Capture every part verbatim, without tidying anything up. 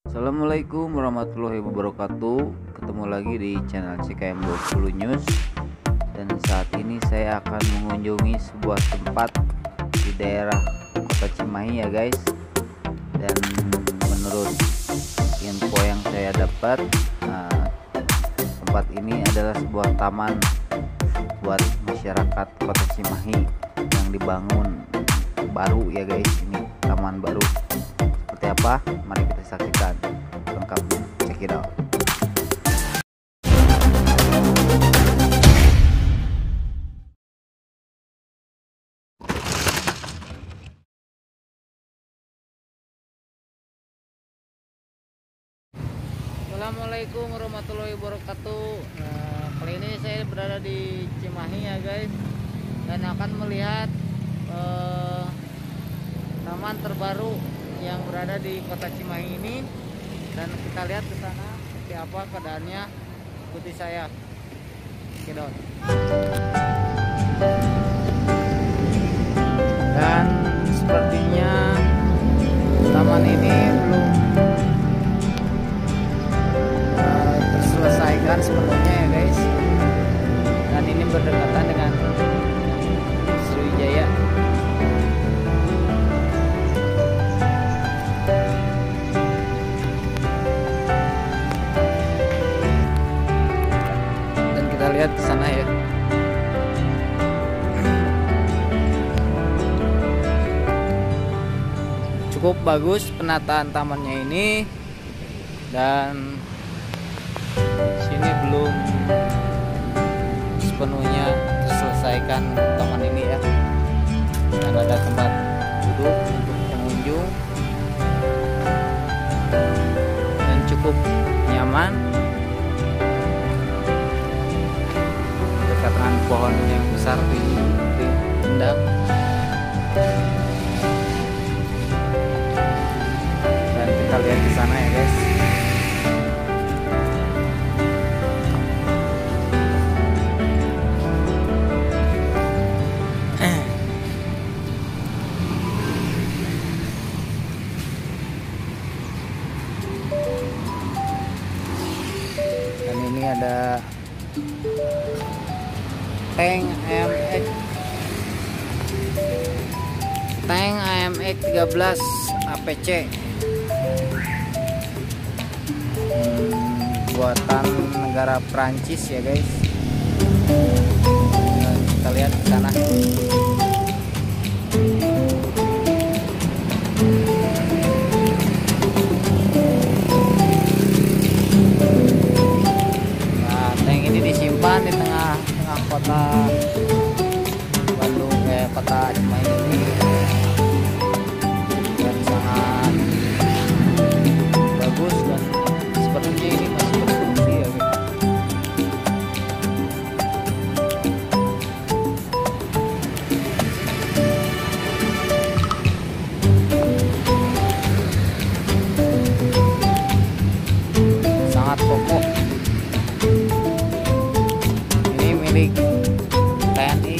Assalamualaikum warahmatullahi wabarakatuh. Ketemu lagi di channel C K M dua puluh News. Dan saat ini saya akan mengunjungi sebuah tempat di daerah Kota Cimahi ya guys. Dan menurut info yang saya dapat, nah, tempat ini adalah sebuah taman buat masyarakat Kota Cimahi yang dibangun baru ya guys. Ini taman baru. Seperti apa? Mari kita saksikan lengkapnya. Check it out. Assalamualaikum warahmatullahi wabarakatuh. Nah, kali ini saya berada di Cimahi ya guys, dan akan melihat eh, taman terbaru yang berada di Kota Cimahi ini, dan kita lihat ke sana seperti apa keadaannya. Ikuti saya. Kedon. Dan sepertinya taman ini belum uh, terselesaikan sepenuhnya ya guys. Dan ini berdekatan dengan Sriwijaya. Lihat di sana ya. Cukup bagus penataan tamannya ini, dan sini belum sepenuhnya terselesaikan taman ini ya. Dan ada tempat duduk untuk pengunjung dan cukup nyaman. Dengan pohon yang besar di tindang, dan kita lihat di sana ya guys. Dan ini ada tank A M X tank A M X tiga belas A P C, hmm, buatan negara Prancis ya guys. Nah, kita lihat di sana. Nah, tank ini disimpan di tengah kota Bandung, eh kota Cimahi ini, dan sangat bagus, dan sepertinya ini masih berfungsi ya guys. Sangat kokoh. Milik T N I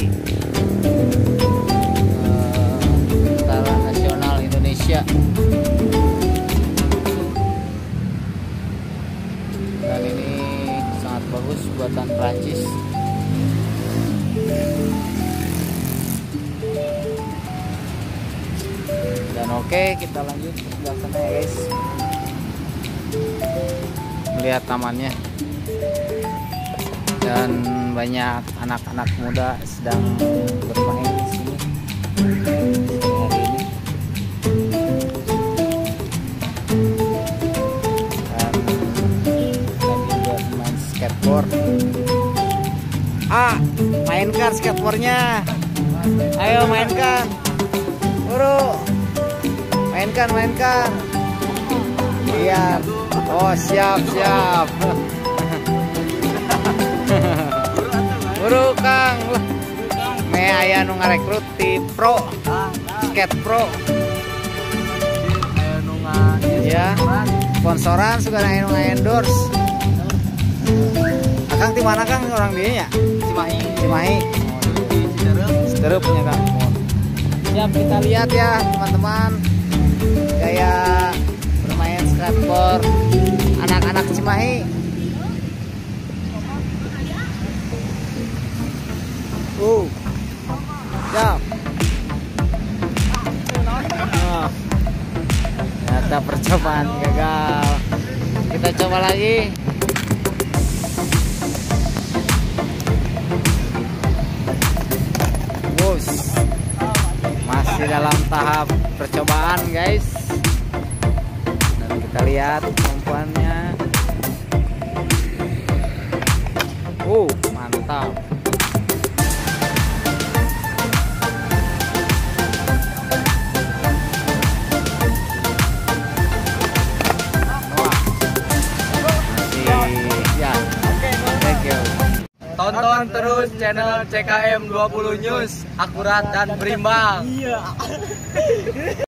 uh, Tentara Nasional Indonesia, dan ini sangat bagus buatan Prancis. Dan oke, kita lanjut ke sebelah sana ya guys, melihat tamannya. Dan banyak anak-anak muda sedang bermain di sini hari ini. Dan lagi buat main skateboard. Ah, mainkan skateboardnya. Ayo mainkan. Buru. Mainkan, mainkan. Iya. Oh, siap, siap. Buru Kang, me aya nu ngarekrut ti Pro, Skate Pro. Ya, sponsoran suka aya nu endorse. Akang ti mana Kang orang dia nya? Cimahi. Cimahi. Cicereup punya Kang. Siap, kita lihat ya teman-teman gaya bermain skateboard Cimahi. Uh, siap. Oh, ternyata percobaan gagal. Kita coba lagi. Bus, masih dalam tahap percobaan guys. Dan kita lihat kemampuannya. Uh, mantap. Tonton terus channel C K M dua puluh News, akurat dan berimbang. Iya.